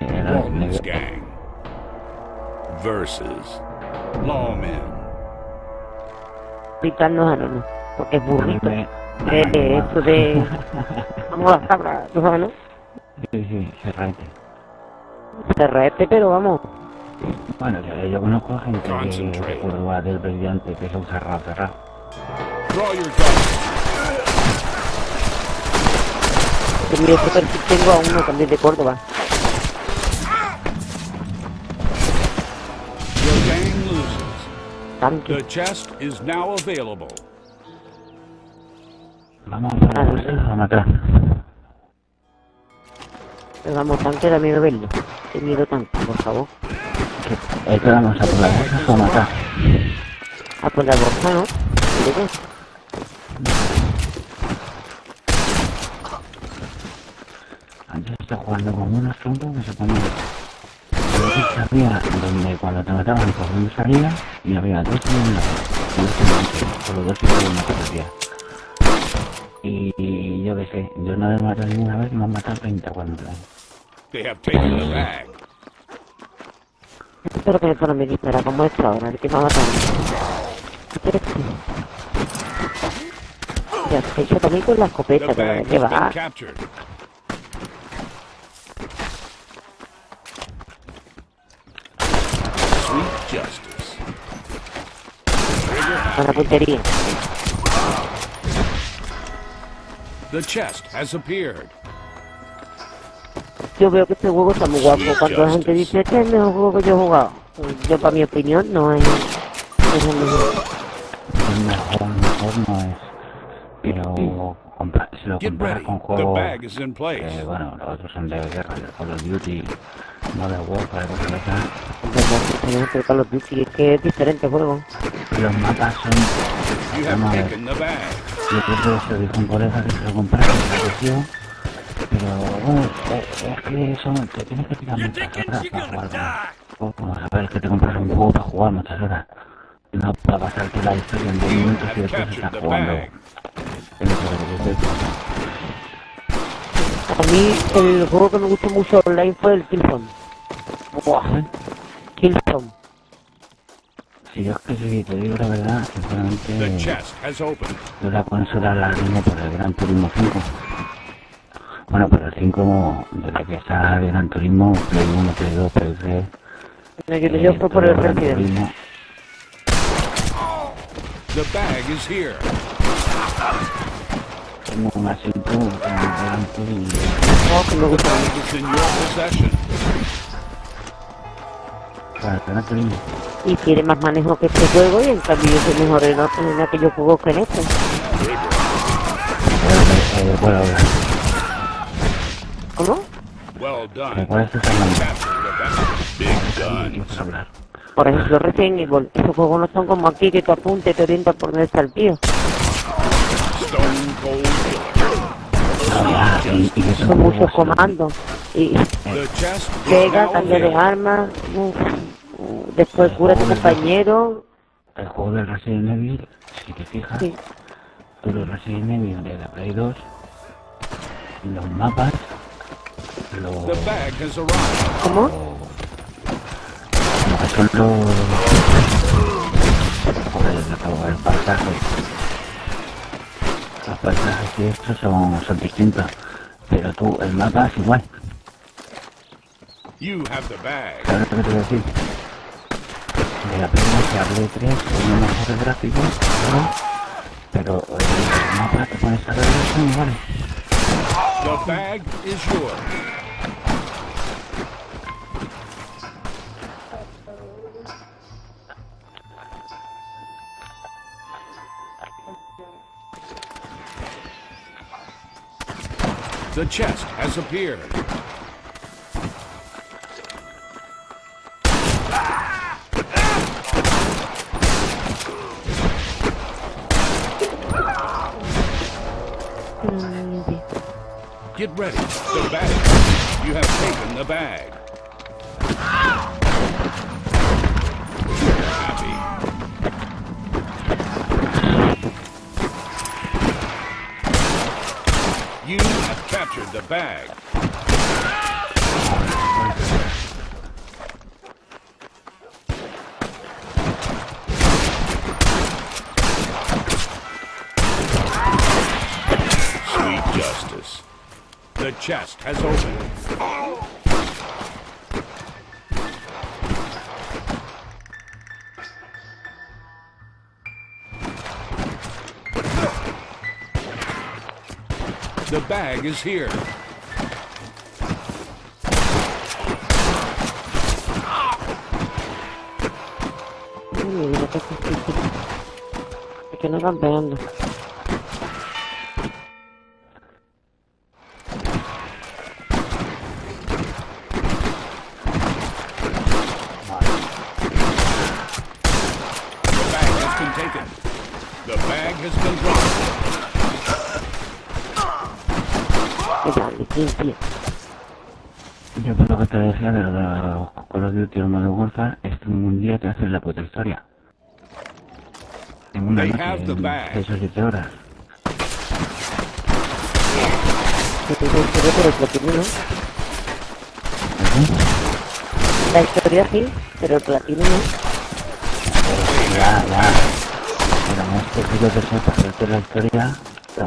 era Walton's negro. gang versus lawmen. Picarnos a no, porque es burrito. Me- Eso de... Vamos a las cabras, ¿tú sabes, no? Sí, cerrate. Cerrete, pero vamos. Bueno, yo conozco a gente que Concentrate. recuerda del brillante que son cerrado. Draw your gun. En mi otro perfil tengo a uno también de Córdoba. Your gang loses. Tanque. The chest is now available. Vamos a matar. Pero vamos, tanque, da miedo verlo. Qué miedo tanque, por favor. Esto vamos a por las cosas o a matar. Ah, pues la bolsa, ¿no? Mire, Antes estaba jugando con unos troncos que se ponían. Pero que sabía donde cuando te mataban por dónde salía y había dos y un lado. Y dos en el por los dos y por una categoría. Y yo qué sé, yo no he matado ninguna vez y me han matado 30 cuando traen. They have taken the bag. espero que esto no me dispara como esto ahora, el que me ha matado. Ya, se hecho también con la The escopeta, bag pero has que been va. captured. Sweet justice. Con la puntería. The chest has appeared. Yo veo que este juego está muy guapo. Cuando la gente dice, este es el mejor juego que yo he jugado. Yo, para mi opinión, no es el mejor. El mejor no es. Pero si lo Get comparas ready. con The juegos bag is in place. que, bueno, los otros son de guerra, el Call of Duty, Modern Warfare, cosas de esas, Tenemos que Call of Duty, es que es diferente juego. los mapas son... You have Vamos a ver, taken the bag. yo creo que se lo dijo un colega que se lo comprara, que se cogió, pero bueno, es que son, te tienes que tirar muchas horas para jugar. Como saber que te compras un juego para jugar muchas horas. No para pasarte la historia en 2 minutos y Have después captured estás the jugando. bag. En eso que te digo. A mí, el juego que me gustó mucho online fue el Killzone. Buah, Killzone. Si yo es que sí, te digo la verdad, The sinceramente, chest has opened. yo la consola la mismo por el Gran Turismo 5. Bueno, pero el 5, desde que está el Gran Turismo, Play 1, Play 2, Play 3... No, yo fue por el Gran Resident. Turismo. The bag is here. Tengo un asiento con el Gran Turismo. No, que me The gusta bag mucho. is in your possession. Para el Gran Turismo. Y tiene más manejo que este juego y en cambio yo soy mejor en aquellos juegos que en este. Bueno, ahora, ¿Cómo? Well done. ¿de cuál estás hablando? Captured the bag. Big No guns. puedo hablar. Por ejemplo, Resident Evil. Esos juegos no son como aquí que tú apuntes y te orientas por dónde está el tío. Stone cold killer. No, ya, y que Son muchos comandos. Y The chest is pega, now cambio de available. arma. Después cura a tu compañero. El juego del Resident Evil, si te fijas, Sí. los Resident Evil de la Play 2, los mapas, los... The bag has arrived. ¿Cómo? Lo que son los... Joder, el paisaje. Los paisajes y estos son distintos. Pero tú, el mapa es igual. You have the bag. ¿Sabes lo que te voy a decir? De la Play 2 a Play 3 tiene mejores gráficos, ¿no? Pero el mapa te pones a ver son iguales. The bag is yours. The chest has appeared. Get ready. The bag. You have taken the bag. Happy. You have captured the bag. The chest has opened. The bag is here. Mira que no campeando. The bag has been dropped. Yo por lo que te decía de los Call of Duty o Modern Warfare, esto en un día te hace la puta historia. En una noche, en 6 o 7 horas. La historia sí, pero el platino no. Ya. Pero no es que si yo te sepa hacerte la historia, la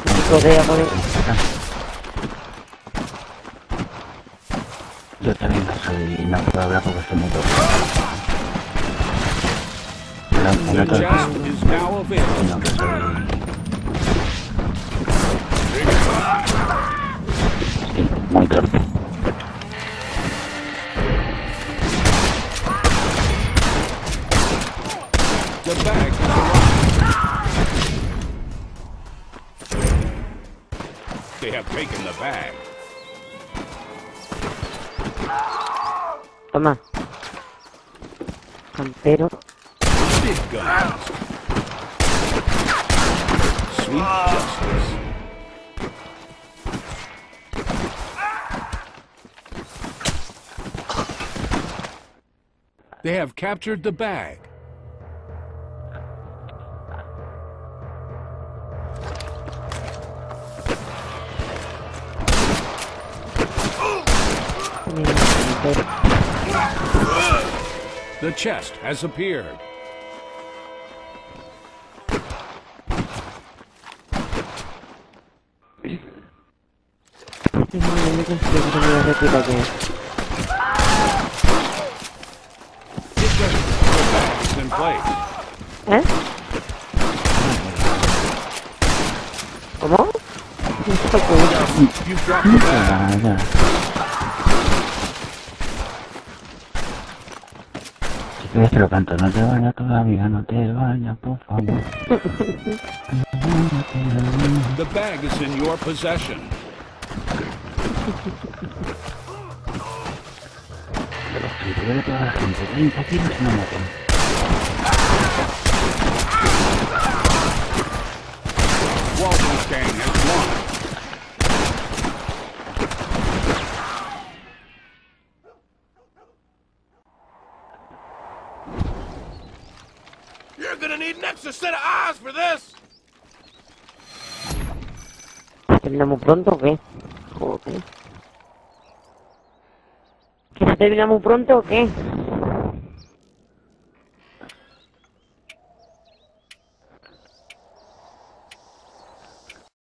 yo también no soy, no puedo hablar porque estoy muy poco. The chest is now available. Sino que soy... Sí, muy torpe. The bag has arrived. They have taken the bag. Toma. Campero. Big guns. Sweet justice. They have captured the bag. The chest has appeared. In place. ¿Eh? ¿Cómo? You've dropped the bag. Ya. Si quieres te lo canto, no te vayas todavía, no te vayas, por favor. The bag is in your possession. Pero si tuviera toda la gente 30 kilos y no meten. Waldenstein has won. You're gonna need an extra set of eyes for this! ¿Terminamos pronto o qué? Joder. ¿Que se termina muy pronto o qué?